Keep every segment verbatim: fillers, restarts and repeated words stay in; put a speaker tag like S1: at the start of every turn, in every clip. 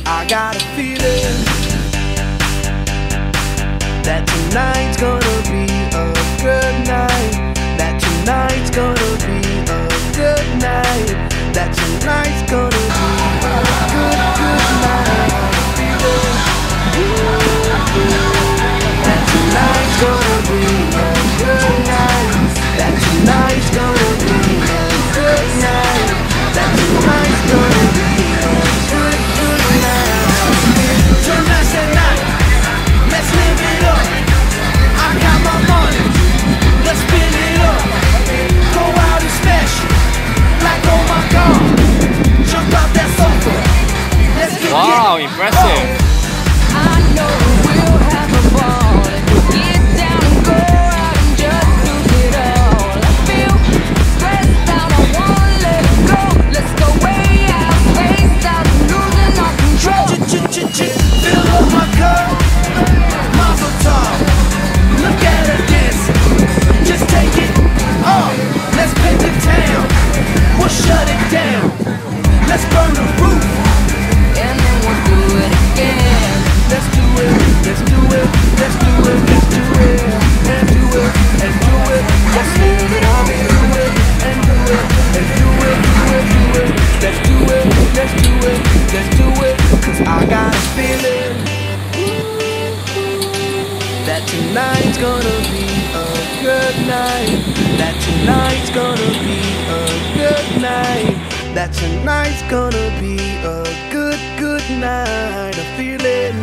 S1: I got a feeling that tonight's gonna be a good night. That tonight's gonna be a good night. That tonight's gonna be a good, good night. That tonight's gonna be a good night. That tonight's gonna be a good night. That tonight's gonna be a good, good night. Tonight's the night. Let's live it up. I got my money. Let's spin it up. Go out and smash it. Like oh my god. Jump out that sofa. Let's get
S2: Wow,
S1: it.
S2: impressive.
S3: I know we'll have a ball. Get down and go out and just lose it all. I feel stressed out, I wanna let it go. Let's go way out, spaced out, losing our control.
S1: Fill up my cup. Mazel tov. Look at her dance. Just take it off. Let's paint the town. We'll shut it down. Let's burn the roof.
S3: And then we'll do it again.
S1: Let's do it. Let's do it. Let's do it. Let's do it. And do it. And do it. Let's live it up and do it. And do it. And do it. Do it. Do it. Let's do it. Let's do it. Let's do it. Cause I got a feeling that tonight's gonna be a good night. That tonight's gonna be a good night. That tonight's gonna be a good, good night. A feeling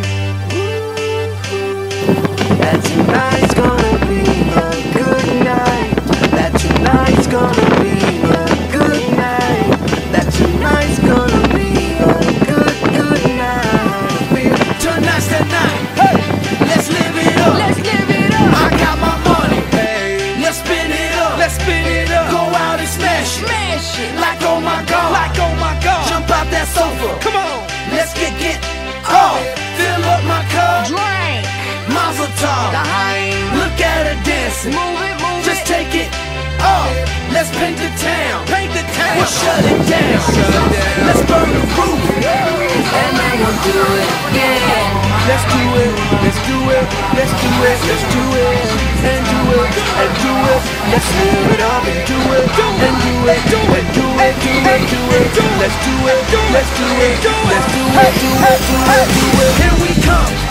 S1: that tonight's gonna be a good night. That tonight's gonna be a good night. That tonight's gonna be a good, good night. A feeling tonight's the night. Hey, let's live it up.
S3: Let's live it up.
S1: I got my money. Hey, let's spin it up. Let's spin it up. Go out and smash it.
S3: Smash it.
S1: Like oh my god. Like oh my god. Jump out that sofa. Come on. Let's get get off. Fill up my cup.
S3: Drink.
S1: Mazel tov.
S3: Daheim.
S1: Look at her dancing.
S3: Move it, move
S1: Just
S3: it.
S1: take it off. Let's paint the town.
S2: Paint the town.
S1: We'll shut it down. Let's burn the roof.
S3: And then we'll do it again.
S1: Let's do it. Let's do it. Let's do it. Let's do it. And do it. And do it. Let's live it up and do it. And do it. And do it. Do it. Do it. Let's do it. Let's do it. Let's do it. Do it. Do it. Do it. Here we come.